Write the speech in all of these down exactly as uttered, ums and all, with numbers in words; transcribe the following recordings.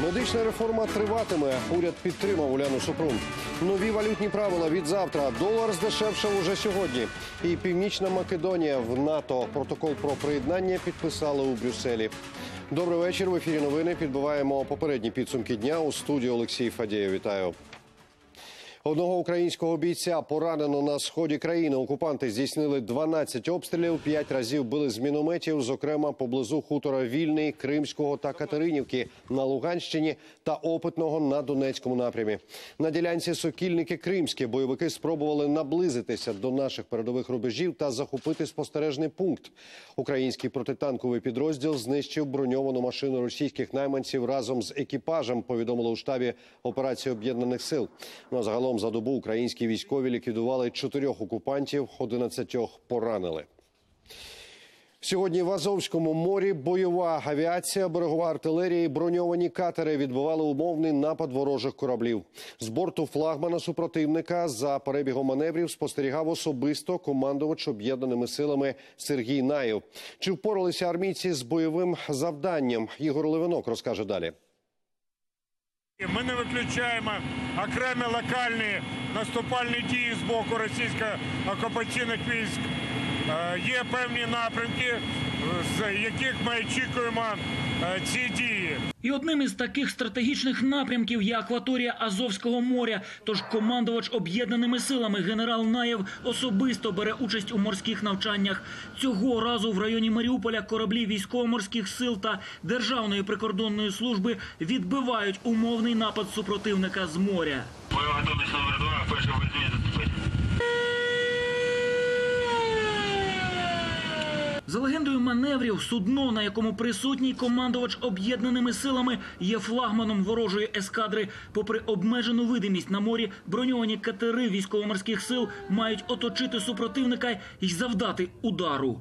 Медична реформа триватиме. Уряд підтримав Уляну Супрун. Нові валютні правила від завтра. Долар здешевшав уже сьогодні. І Північна Македонія в НАТО. Протокол про приєднання підписали у Брюсселі. Добрий вечір. В ефірі новини. Підбиваємо попередні підсумки дня. У студії Олексій Фадєєв. Вітаю. Одного українського бійця поранено на сході країни. Окупанти здійснили дванадцять обстрілів, п'ять разів били з мінометів, зокрема поблизу хутора Вільний, Кримського та Катеринівки на Луганщині та Опитного на Донецькому напрямі. На ділянці Сокільники-Кримське бойовики спробували наблизитися до наших передових рубежів та захопити спостережний пункт. Український протитанковий підрозділ знищив броньовану машину російських найманців разом з екіпажем, повідомили у штабі операції Об'єднаних сил. Ну, загалом за добу українські військові ліквідували чотирьох окупантів, одинадцятьох поранили. Сьогодні в Азовському морі бойова авіація, берегова артилерія і броньовані катери відбивали умовний напад ворожих кораблів. З борту флагмана супротивника за перебігом маневрів спостерігав особисто командувач об'єднаними силами Сергій Наєв. Чи впоралися армійці з бойовим завданням? Ігор Левинок розкаже далі. Ми не виключаємо окремі локальні наступальні дії з боку російсько-окупаційних військ. Є певні напрямки, з яких ми очікуємо ці дії. І одним із таких стратегічних напрямків є акваторія Азовського моря. Тож командувач об'єднаними силами генерал Наєв особисто бере участь у морських навчаннях. Цього разу в районі Маріуполя кораблі військово-морських сил та Державної прикордонної служби відбивають умовний напад супротивника з моря. Бойова готовність номер два, перший визвільний заступити. За легендою маневрів, судно, на якому присутній командувач об'єднаними силами, є флагманом ворожої ескадри. Попри обмежену видимість на морі, броньовані катери військово-морських сил мають оточити супротивника і завдати удару.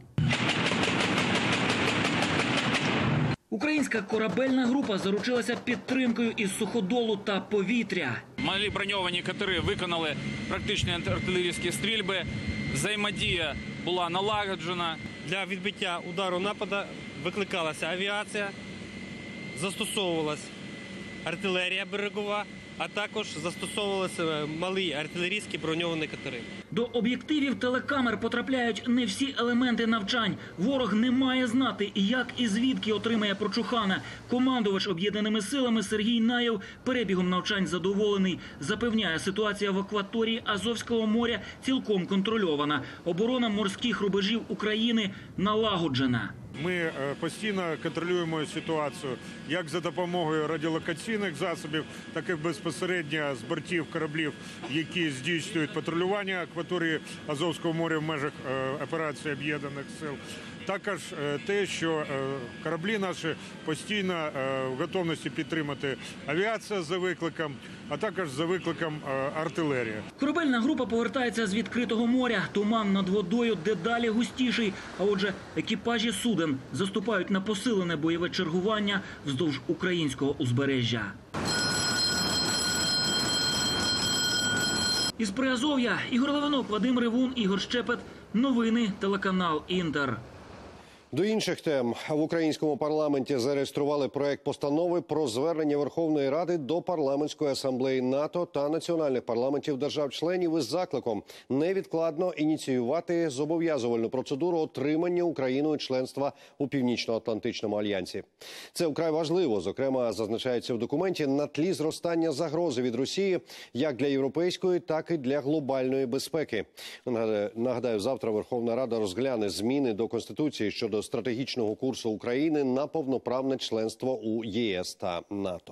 Українська корабельна група заручилася підтримкою із суходолу та повітря. Малі броньовані катери виконали практичні артилерійські стрільби. Взаємодія була налагоджена. Для відбиття удару нападу викликалася авіація, застосовувалась артилерія берегова, а також застосовувалися малі артилерійські броньовані катери. До об'єктивів телекамер потрапляють не всі елементи навчань. Ворог не має знати, як і звідки отримає прочухана. Командувач об'єднаними силами Сергій Наєв перебігом навчань задоволений. Запевняє, ситуація в акваторії Азовського моря цілком контрольована. Оборона морських рубежів України налагоджена. Ми постійно контролюємо ситуацію як за допомогою радіолокаційних засобів, так і безпосередньо з бортів кораблів, які здійснюють патрулювання акваторії Азовського моря в межах операції Об'єднаних сил. Також те, що кораблі наші постійно в готовності підтримати авіація за викликом, а також за викликом артилерія. Корабельна група повертається з відкритого моря. Туман над водою дедалі густіший. А отже, екіпажі суден заступають на посилене бойове чергування вздовж українського узбережжя. Із Приазов'я Ігор Левинок, Вадим Ревун, Ігор Щепет. Новини, телеканал «Інтер». До інших тем. В українському парламенті зареєстрували проект постанови про звернення Верховної Ради до Парламентської асамблеї НАТО та національних парламентів держав-членів із закликом невідкладно ініціювати зобов'язувальну процедуру отримання Україною членства у Північно-Атлантичному альянсі. Це вкрай важливо, зокрема, зазначається в документі, на тлі зростання загрози від Росії як для європейської, так і для глобальної безпеки. Нагадаю, завтра Верховна Рада розгляне зміни до Конституції щодо стратегічного курсу України на повноправне членство у ЄС та НАТО.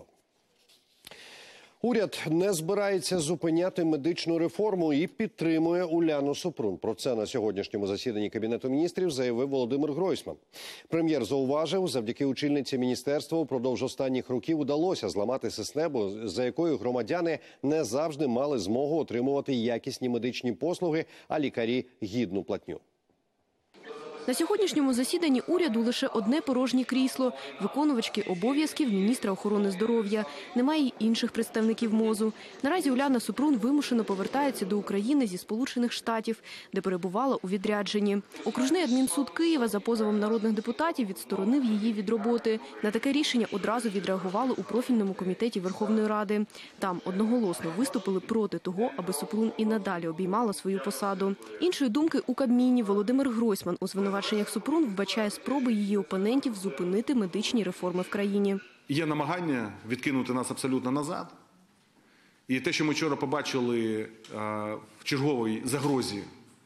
Уряд не збирається зупиняти медичну реформу і підтримує Уляну Супрун. Про це на сьогоднішньому засіданні Кабінету міністрів заявив Володимир Гройсман. Прем'єр зауважив, завдяки очільниці міністерства упродовж останніх років удалося зламати систему, за якою громадяни не завжди мали змогу отримувати якісні медичні послуги, а лікарі – гідну платню. На сьогоднішньому засіданні уряду лише одне порожнє крісло – виконувачки обов'язків міністра охорони здоров'я. Немає й інших представників МОЗу. Наразі Уляна Супрун вимушено повертається до України зі Сполучених Штатів, де перебувала у відрядженні. Окружний адмінсуд Києва за позовом народних депутатів відсторонив її від роботи. На таке рішення одразу відреагували у профільному комітеті Верховної Ради. Там одноголосно виступили проти того, аби Супрун і надалі обіймала свою посаду. Іншої думки у Кабміні Володимир Гройсман у звинуваченнях Супрун вбачає спроби її опонентів зупинити медичні реформи в країні. Є намагання відкинути нас абсолютно назад. І те, що ми вчора побачили в черговій загрозі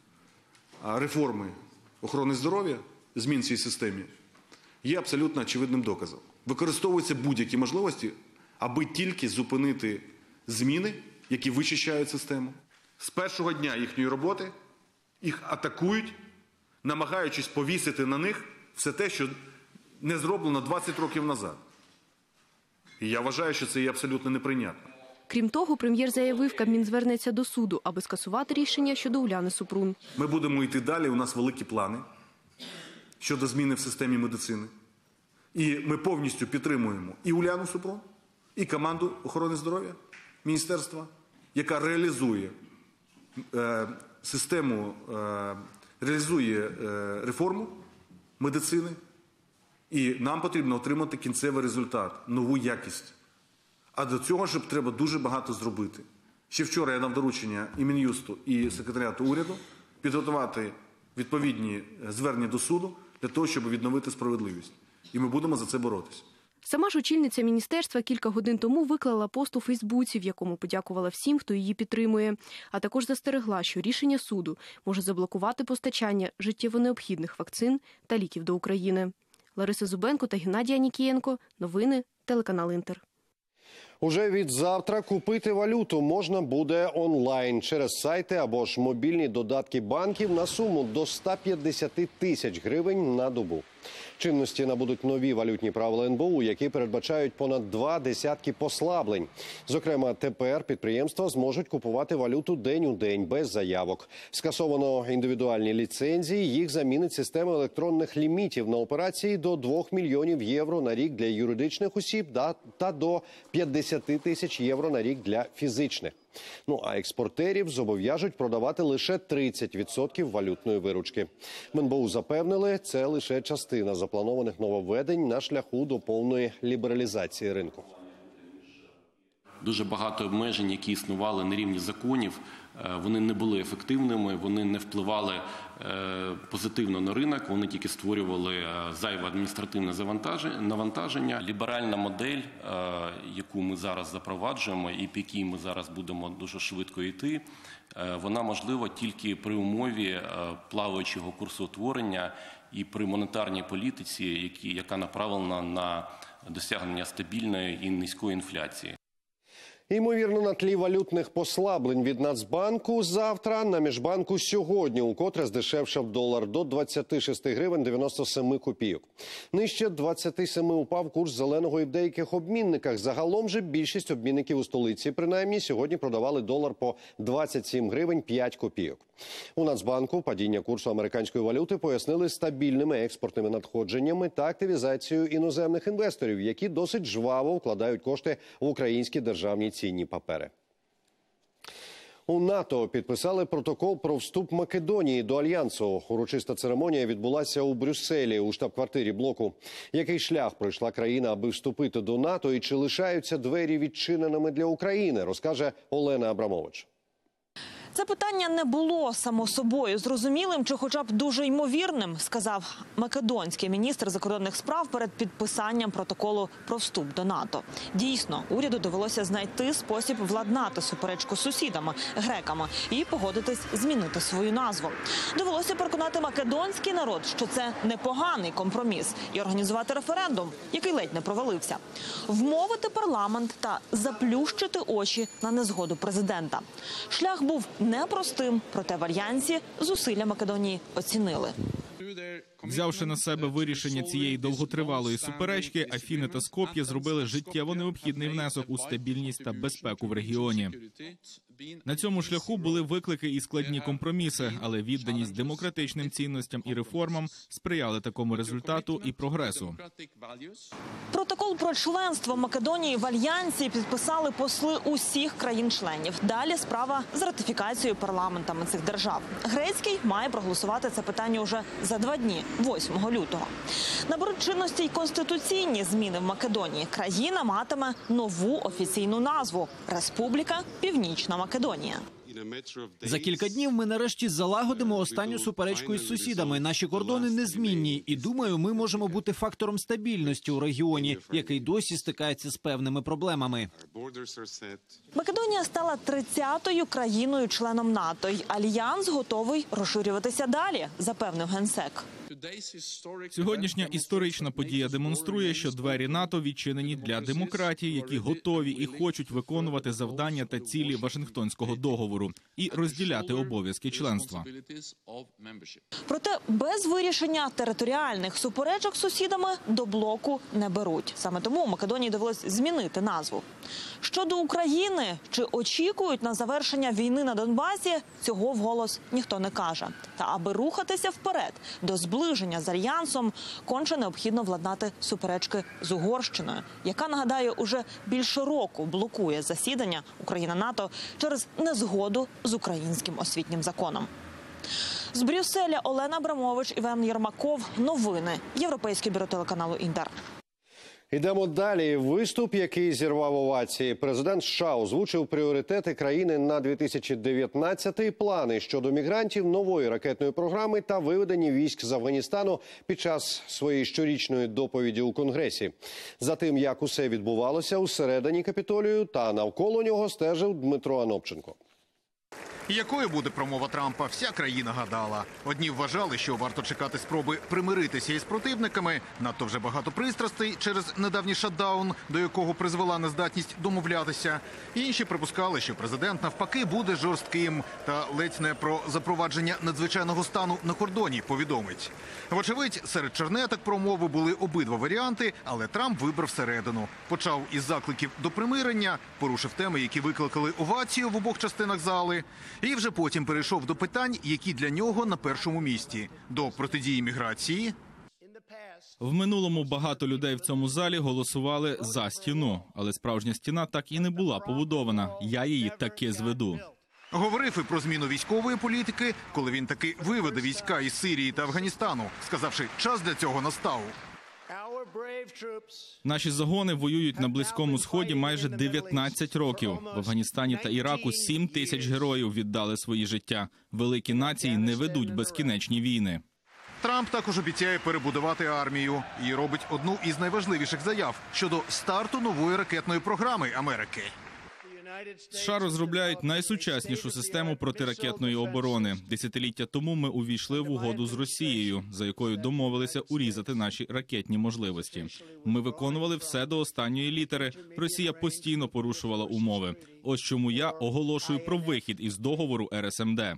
реформи охорони здоров'я, змін в цій системі, є абсолютно очевидним доказом. Використовуються будь-які можливості, аби тільки зупинити зміни, які вичищають систему. З першого дня їхньої роботи їх атакують, намагаючись повісити на них все те, що не зроблено двадцять років назад. І я вважаю, що це є абсолютно неприйнятно. Крім того, прем'єр заявив, Кабмін звернеться до суду, аби скасувати рішення щодо Уляни Супрун. Ми будемо йти далі, у нас великі плани щодо зміни в системі медицини. І ми повністю підтримуємо і Уляну Супрун, і команду охорони здоров'я міністерства, яка реалізує е, систему, е, реалізує е, реформу медицини. І нам потрібно отримати кінцевий результат, нову якість. А до цього ж треба дуже багато зробити. Ще вчора я дав доручення і Мін'юсту, і секретаріату уряду підготувати відповідні звернення до суду для того, щоб відновити справедливість. І ми будемо за це боротися. Сама ж очільниця міністерства кілька годин тому виклала пост у Фейсбуці, в якому подякувала всім, хто її підтримує. А також застерегла, що рішення суду може заблокувати постачання життєво необхідних вакцин та ліків до України. Лариса Зубенко та Геннадій Анікієнко. Новини. Телеканал «Інтер». Уже від завтра купити валюту можна буде онлайн через сайти або ж мобільні додатки банків на суму до ста п'ятдесяти тисяч гривень на добу. Чинності набудуть нові валютні правила ен бе у, які передбачають понад два десятки послаблень. Зокрема, тепер підприємства зможуть купувати валюту день у день без заявок. Скасовано індивідуальні ліцензії, їх замінить система електронних лімітів на операції до двох мільйонів євро на рік для юридичних осіб та до п'ятдесяти тисяч євро на рік для фізичних. Ну а експортерів зобов'яжуть продавати лише тридцять відсотків валютної виручки. В ен бе у запевнили, це лише частина запланованих нововведень на шляху до повної лібералізації ринку. Дуже багато обмежень, які існували на рівні законів, вони не були ефективними, вони не впливали позитивно на ринок, вони тільки створювали зайве адміністративне навантаження. Ліберальна модель, яку ми зараз запроваджуємо і по якій ми зараз будемо дуже швидко йти, вона можлива тільки при умові плаваючого курсоутворення і при монетарній політиці, яка направлена на досягнення стабільної і низької інфляції. Ймовірно, на тлі валютних послаблень від Нацбанку завтра на Міжбанку сьогодні укотре здешевшав долар до двадцяти шести гривень дев'яносто семи копійок. Нижче двадцяти семи упав курс зеленого і в деяких обмінниках. Загалом же більшість обмінників у столиці, принаймні, сьогодні продавали долар по двадцять сім гривень п'ять копійок. У Нацбанку падіння курсу американської валюти пояснили стабільними експортними надходженнями та активізацією іноземних інвесторів, які досить жваво вкладають кошти в українські державні цінні папери. У НАТО підписали протокол про вступ Македонії до Альянсу. Урочиста церемонія відбулася у Брюсселі, у штаб-квартирі блоку. Який шлях пройшла країна, аби вступити до НАТО, і чи лишаються двері відчиненими для України, розкаже Олена Абрамович. Це питання не було само собою зрозумілим чи хоча б дуже ймовірним, сказав македонський міністр закордонних справ перед підписанням протоколу про вступ до НАТО. Дійсно, уряду довелося знайти спосіб владнати суперечку з сусідами, греками, і погодитись змінити свою назву. Довелося переконати македонський народ, що це непоганий компроміс, і організувати референдум, який ледь не провалився. Вмовити парламент та заплющити очі на незгоду президента. Шлях був непростим, проте в Альянсі зусилля Македонії оцінили. Взявши на себе вирішення цієї довготривалої суперечки, Афіни та Скоп'є зробили життєво необхідний внесок у стабільність та безпеку в регіоні. На цьому шляху були виклики і складні компроміси, але відданість демократичним цінностям і реформам сприяли такому результату і прогресу. Протокол про членство Македонії в Альянсі підписали посли усіх країн-членів. Далі справа з ратифікацією парламентами цих держав. Грецький має проголосувати це питання уже за два дні, восьмого лютого. Наберуть чинності й конституційні зміни в Македонії. Країна матиме нову офіційну назву – Республіка Північна Македонія. За кілька днів ми нарешті залагодимо останню суперечку із сусідами. Наші кордони незмінні. І, думаю, ми можемо бути фактором стабільності у регіоні, який досі стикається з певними проблемами. Македонія стала тридцятою країною-членом НАТО. Й Альянс готовий розширюватися далі, запевнив генсек. Сьогоднішня історична подія демонструє, що двері НАТО відчинені для демократій, які готові і хочуть виконувати завдання та цілі Вашингтонського договору і розділяти обов'язки членства. Проте без вирішення територіальних суперечок з сусідами до блоку не беруть. Саме тому Македонії довелось змінити назву. Щодо України, чи очікують на завершення війни на Донбасі, цього вголос ніхто не каже. Та аби рухатися вперед до зближення з Альянсом, конче необхідно владнати суперечки з Угорщиною, яка, нагадаю, уже більше року блокує засідання Україна-НАТО через незгоду з українським освітнім законом. З Брюсселя Олена Абрамович, Іван Єрмаков. Новини. Європейське бюро телеканалу «Інтер». Йдемо далі. Виступ, який зірвав овації. Президент США озвучив пріоритети країни на дві тисячі дев'ятнадцятий, плани щодо мігрантів, нової ракетної програми та виведення військ з Афганістану під час своєї щорічної доповіді у Конгресі. За тим, як усе відбувалося усередині Капітолію та навколо нього, стежив Дмитро Анопченко. Якою буде промова Трампа, вся країна гадала. Одні вважали, що варто чекати спроби примиритися із противниками, надто вже багато пристрастей через недавній шатдаун, до якого призвела нездатність домовлятися. Інші припускали, що президент навпаки буде жорстким та ледь не про запровадження надзвичайного стану на кордоні повідомить. Вочевидь, серед чернеток промови були обидва варіанти, але Трамп вибрав середину. Почав із закликів до примирення, порушив теми, які викликали овацію в обох частинах зали. І вже потім перейшов до питань, які для нього на першому місці – до протидії міграції. В минулому багато людей в цьому залі голосували за стіну, але справжня стіна так і не була побудована. Я її таки зведу. Говорив і про зміну військової політики, коли він таки виведе війська із Сирії та Афганістану, сказавши, час для цього настав. Наші загони воюють на Близькому Сході майже дев'ятнадцять років. В Афганістані та Іраку сім тисяч героїв віддали свої життя. Великі нації не ведуть безкінечні війни. Трамп також обіцяє перебудувати армію і робить одну із найважливіших заяв щодо старту нової ракетної програми Америки. США розробляють найсучаснішу систему протиракетної оборони. Десятиліття тому ми увійшли в угоду з Росією, за якою домовилися урізати наші ракетні можливості. Ми виконували все до останньої літери. Росія постійно порушувала умови. Ось чому я оголошую про вихід із договору ер ес ем де.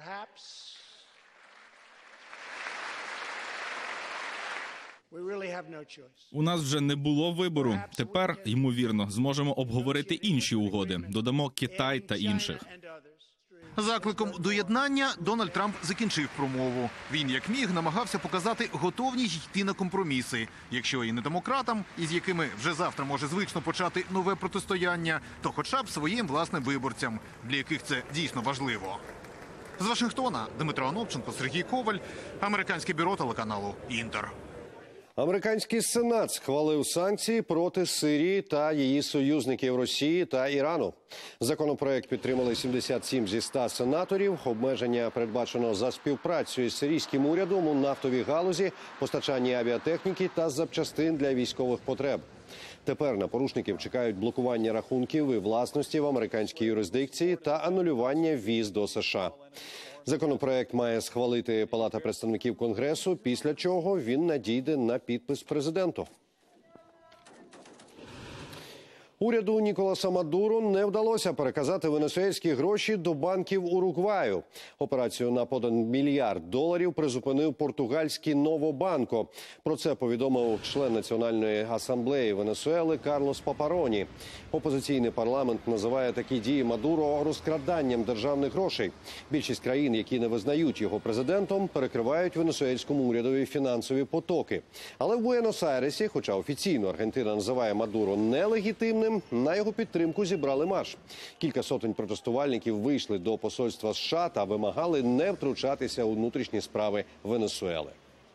У нас вже не було вибору. Тепер, ймовірно, зможемо обговорити інші угоди. Додамо Китай та інших. Закликом до єднання Дональд Трамп закінчив промову. Він, як міг, намагався показати готовність йти на компроміси. Якщо і не демократам, із якими вже завтра може звично почати нове протистояння, то хоча б своїм власним виборцям, для яких це дійсно важливо. З Вашингтона Дмитро Анопченко, Сергій Коваль, Американське бюро телеканалу «Інтер». Американський Сенат схвалив санкції проти Сирії та її союзників Росії та Ірану. Законопроект підтримали сімдесят сім зі ста сенаторів. Обмеження передбачено за співпрацю із сирійським урядом у нафтовій галузі, постачанні авіатехніки та запчастин для військових потреб. Тепер на порушників чекають блокування рахунків і власності в американській юрисдикції та анулювання віз до США. Законопроект має схвалити Палата представників Конгресу, після чого він надійде на підпис президенту. Уряду Ніколаса Мадуро не вдалося переказати венесуельські гроші до банків Уругваю. Операцію на понад мільярд доларів призупинив португальський Новобанко. Про це повідомив член Національної асамблеї Венесуели Карлос Папароні. Опозиційний парламент називає такі дії Мадуро розкраданням державних грошей. Більшість країн, які не визнають його президентом, перекривають венесуельському урядові фінансові потоки. Але в Буенос-Айресі, хоча офіційно Аргентина називає Мадуро нелегітимним, на його підтримку зібрали марш. Кілька сотень протестувальників вийшли до посольства США та вимагали не втручатися у внутрішні справи Венесуели.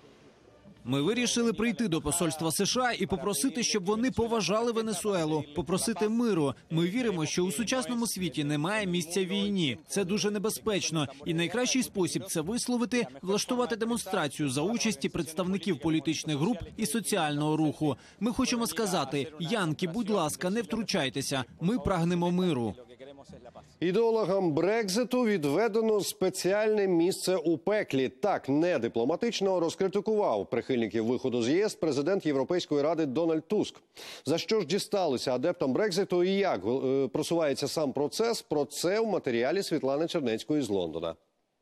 Ми вирішили прийти до посольства США і попросити, щоб вони поважали Венесуелу, попросити миру. Ми віримо, що у сучасному світі немає місця війні. Це дуже небезпечно. І найкращий спосіб це висловити, влаштувати демонстрацію за участі представників політичних груп і соціального руху. Ми хочемо сказати: янки, будь ласка, не втручайтеся. Ми прагнемо миру. Ідеологам Брекзиту відведено спеціальне місце у пеклі. Так не дипломатично розкритикував прихильників виходу з ЄС президент Європейської ради Дональд Туск. За що ж дісталося адептам Брекзиту і як просувається сам процес? Про це в матеріалі Світлани Чернецької з Лондона.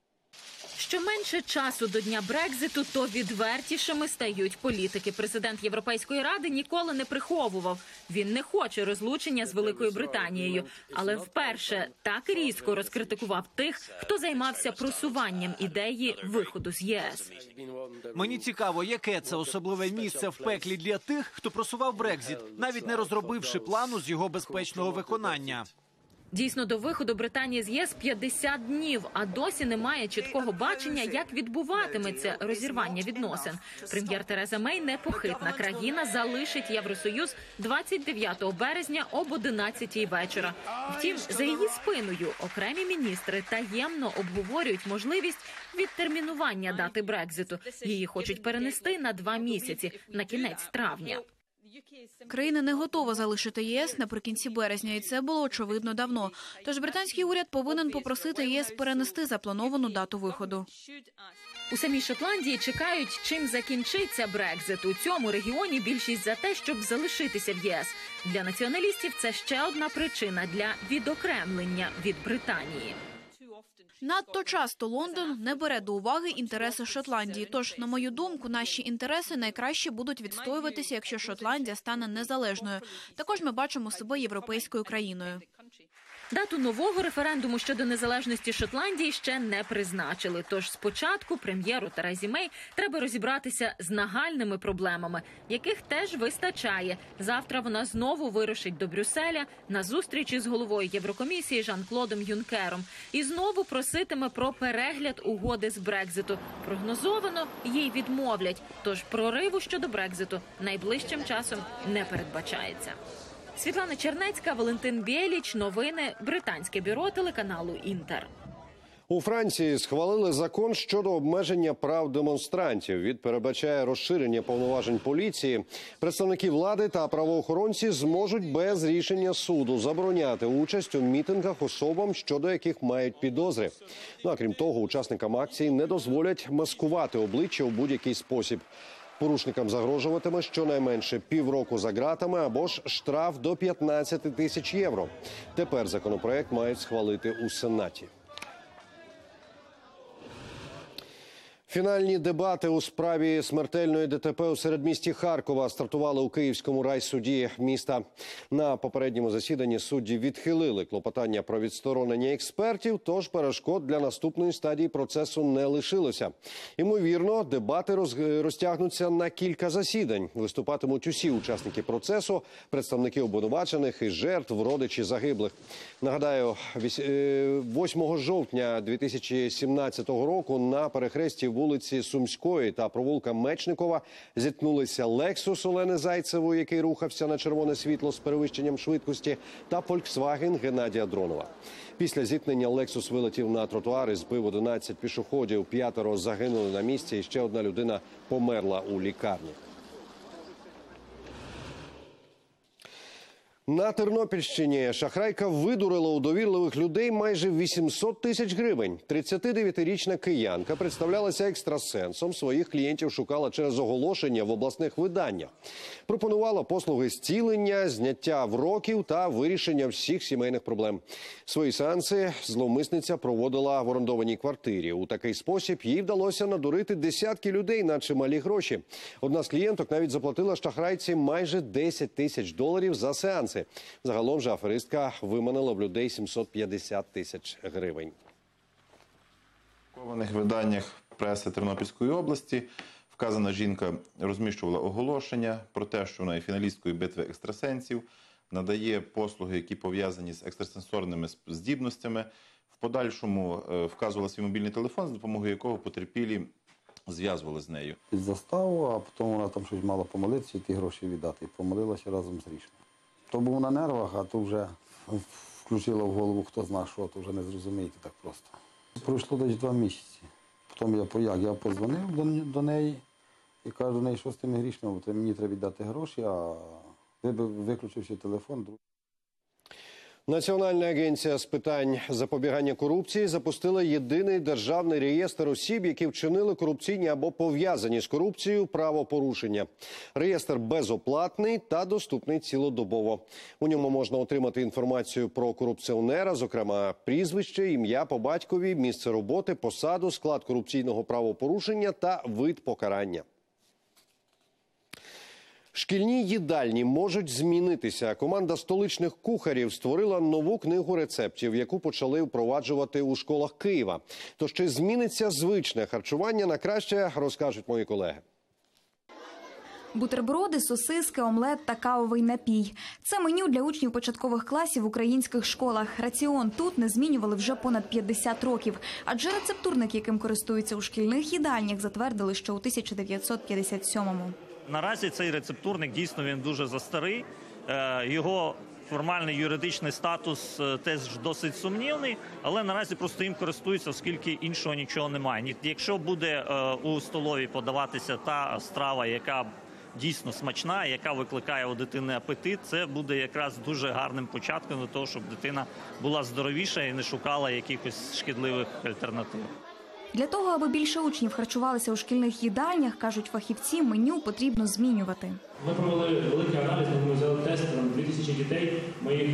Що менше часу до дня Брекзиту, то відвертішими стають політики. Президент Європейської ради ніколи не приховував. Він не хоче розлучення з Великою Британією. Але вперше так різко розкритикував тих, хто займався просуванням ідеї виходу з ЄС. Мені цікаво, яке це особливе місце в пеклі для тих, хто просував Брекзит, навіть не розробивши плану з його безпечного виконання. Дійсно, до виходу Британії з ЄС п'ятдесят днів, а досі немає чіткого бачення, як відбуватиметься розірвання відносин. Прем'єр Тереза Мей непохитна. Країна залишить Євросоюз двадцять дев'ятого березня об одинадцятій вечора. Втім, за її спиною окремі міністри таємно обговорюють можливість відтермінування дати Брекзиту. Її хочуть перенести на два місяці, на кінець травня. Країна не готова залишити ЄС наприкінці березня, і це було очевидно давно. Тож британський уряд повинен попросити ЄС перенести заплановану дату виходу. У самій Шотландії чекають, чим закінчиться Брекзит. У цьому регіоні більшість за те, щоб залишитися в ЄС. Для націоналістів це ще одна причина для відокремлення від Британії. Надто часто Лондон не бере до уваги інтереси Шотландії. Тож, на мою думку, наші інтереси найкраще будуть відстоюватися, якщо Шотландія стане незалежною. Також ми бачимо себе європейською країною. Дату нового референдуму щодо незалежності Шотландії ще не призначили. Тож спочатку прем'єру Терезі Мей треба розібратися з нагальними проблемами, яких теж вистачає. Завтра вона знову вирушить до Брюсселя на зустрічі з головою Єврокомісії Жан-Клодом Юнкером. І знову проситиме про перегляд угоди з Брекзиту. Прогнозовано, їй відмовлять. Тож прориву щодо Брекзиту найближчим часом не передбачається. Світлана Чернецька, Валентин Бєліч. Новини. Британське бюро телеканалу «Інтер». У Франції схвалили закон щодо обмеження прав демонстрантів. Він передбачає розширення повноважень поліції. Представники влади та правоохоронці зможуть без рішення суду забороняти участь у мітингах особам, щодо яких мають підозри. Ну а крім того, учасникам акції не дозволять маскувати обличчя у будь-який спосіб. Порушникам загрожуватиме щонайменше півроку за ґратами або ж штраф до п'ятнадцяти тисяч євро. Тепер законопроект мають схвалити у Сенаті. Фінальні дебати у справі смертельної ДТП у середмісті Харкова стартували у Київському райсуді міста. На попередньому засіданні судді відхилили клопотання про відсторонення експертів, тож перешкод для наступної стадії процесу не лишилося. Ймовірно, дебати розтягнуться на кілька засідань. Виступатимуть усі учасники процесу, представники обвинувачених і жертв, родичі загиблих. Нагадаю, восьмого жовтня дві тисячі сімнадцятого року на перехресті вулиці Сумської та провулка Мечникова зіткнулися Lexus Олени Зайцевої, який рухався на червоне світло з перевищенням швидкості, та Volkswagen Геннадія Дронова. Після зіткнення Lexus вилетів на тротуар і збив одинадцять пішоходів. П'ятеро загинули на місці і ще одна людина померла у лікарні. На Тернопільщині шахрайка видурила у довірливих людей майже вісімсот тисяч гривень. тридцятидев'ятирічна киянка представлялася екстрасенсом, своїх клієнтів шукала через оголошення в обласних виданнях. Пропонувала послуги зцілення, зняття вроків та вирішення всіх сімейних проблем. Свої сеанси зловмисниця проводила в орендованій квартирі. У такий спосіб їй вдалося надурити десятки людей на чималі гроші. Одна з клієнток навіть заплатила шахрайці майже десять тисяч доларів за сеанси. Загалом же аферистка виманила в людей сімсот п'ятдесят тисяч гривень. В друкованих виданнях преси Тернопільської області вказана жінка розміщувала оголошення про те, що вона є фіналісткою битви екстрасенсів, надає послуги, які пов'язані з екстрасенсорними здібностями. В подальшому вказувала свій мобільний телефон, з допомогою якого потерпілі зв'язували з нею. Під заставу, а потім вона там щось мала помолитися і ті гроші віддати. І помолилася разом з рішенням. То був на нервах, а то вже включила в голову, хто знає що, то вже не зрозумієте так просто. Пройшло десь два місяці. Потім я пояк, я подзвонив до, до неї і кажу до неї, що з тими грішми, бо мені треба віддати гроші, а виключився телефон. Національна агенція з питань запобігання корупції запустила єдиний державний реєстр осіб, які вчинили корупційні або пов'язані з корупцією правопорушення. Реєстр безоплатний та доступний цілодобово. У ньому можна отримати інформацію про корупціонера, зокрема прізвище, ім'я по батькові, місце роботи, посаду, склад корупційного правопорушення та вид покарання. Шкільні їдальні можуть змінитися. Команда столичних кухарів створила нову книгу рецептів, яку почали впроваджувати у школах Києва. Тож чи зміниться звичне харчування на краще, розкажуть мої колеги. Бутерброди, сосиски, омлет та кавовий напій. Це меню для учнів початкових класів в українських школах. Раціон тут не змінювали вже понад п'ятдесят років. Адже рецептурник, яким користуються у шкільних їдальнях, затвердили ще у тисяча дев'ятсот п'ятдесят сьомому. Наразі цей рецептурник дійсно він дуже застарий. Його формальний юридичний статус теж досить сумнівний, але наразі просто їм користуються, оскільки іншого нічого немає. Якщо буде у столовій подаватися та страва, яка дійсно смачна, яка викликає у дитини апетит, це буде якраз дуже гарним початком до того, щоб дитина була здоровіша і не шукала якихось шкідливих альтернатив. Для того, аби більше учнів харчувалися у шкільних їдальнях, кажуть фахівці, меню потрібно змінювати. Ми провели великий аналіз, ми взяли тест на дві тисячі дітей, ми їх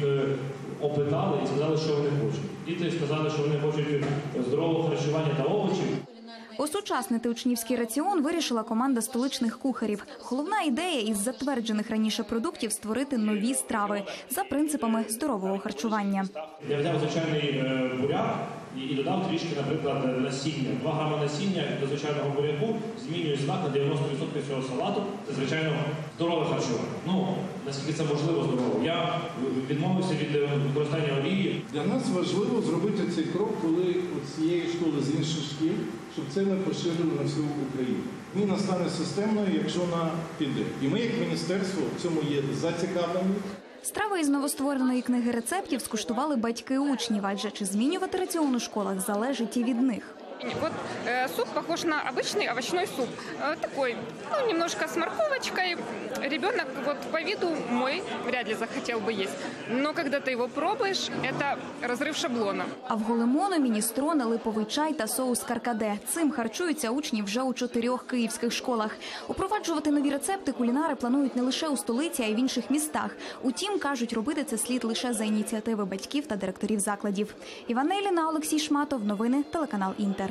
опитали і сказали, що вони хочуть. Діти сказали, що вони хочуть здорового харчування та овочів. Осучаснити учнівський раціон вирішила команда столичних кухарів. Головна ідея із затверджених раніше продуктів – створити нові страви за принципами здорового харчування. Я взяв звичайний буряк і додав трішки, наприклад, насіння. Два грами насіння до звичайного буряку змінює смак на дев'яносто відсотків цього салату. Це, звичайно, здорове харчування. Ну, наскільки це можливо здорово. Я відмовився від використання олії. Для нас важливо зробити цей крок, коли з цієї школи, з інших шкіл, щоб це ми поширили на всю Україну. Зміна стане системною, якщо вона піде. І ми, як міністерство, в цьому є зацікавлені. Страви із новоствореної книги рецептів скуштували батьки учнів, адже чи змінювати раціон у школах залежить і від них. Вот э, суп похож на обычный овощной суп. Э, такой, ну, немножко с морковочкой. Ребенок вот по виду мой вряд ли захотел бы есть. Но когда ты его пробуешь, это разрыв шаблона. А в големоно, міністрони, липовий чай та соус каркаде. Цим харчуються учні вже у чотирьох київських школах. Упроваджувати нові рецепти кулінари планують не лише у столиці, а й в інших містах. Утім, кажуть, робити це слід лише за ініціативи батьків та директорів закладів. Іванна Іліна, Олексій Шматов. Новини, телеканал Інтер.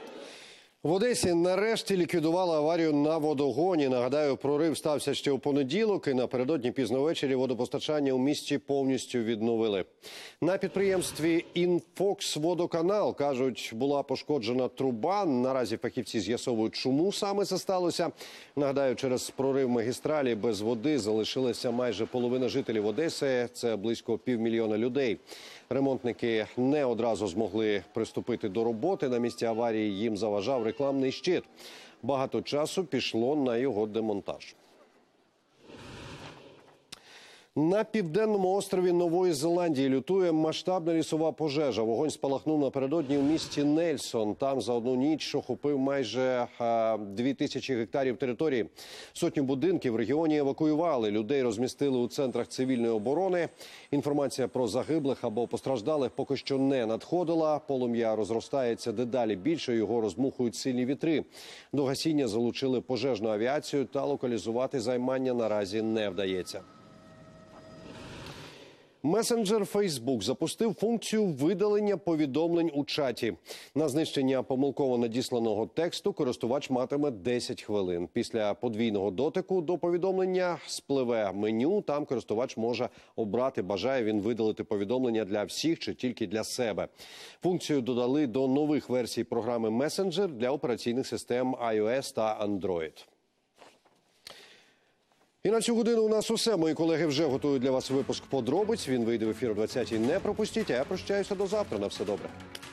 В Одесі нарешті ліквідували аварію на водогоні. Нагадаю, прорив стався ще у понеділок, і напередодні пізно ввечері водопостачання у місті повністю відновили. На підприємстві «Інфоксводоканал», кажуть, була пошкоджена труба. Наразі фахівці з'ясовують, чому саме це сталося. Нагадаю, через прорив магістралі без води залишилася майже половина жителів Одеси. Це близько півмільйона людей. Ремонтники не одразу змогли приступити до роботи. На місці аварії їм заважав рекламний щит. Багато часу пішло на його демонтаж. На південному острові Нової Зеландії лютує масштабна лісова пожежа. Вогонь спалахнув напередодні у місті Нельсон. Там за одну ніч охопив майже дві тисячі гектарів території. Сотню будинків в регіоні евакуювали. Людей розмістили у центрах цивільної оборони. Інформація про загиблих або постраждалих поки що не надходила. Полум'я розростається дедалі більше, його роздмухують сильні вітри. До гасіння залучили пожежну авіацію та локалізувати займання наразі не вдається. Месенджер Facebook запустив функцію видалення повідомлень у чаті. На знищення помилково надісланого тексту користувач матиме десять хвилин. Після подвійного дотику до повідомлення спливе меню. Там користувач може обрати, бажає він видалити повідомлення для всіх чи тільки для себе. Функцію додали до нових версій програми Messenger для операційних систем iOS та Android. І на цю годину у нас усе. Мої колеги вже готують для вас випуск подробиць. Він вийде в ефір о двадцятій. Не пропустіть, а я прощаюся до завтра. На все добре.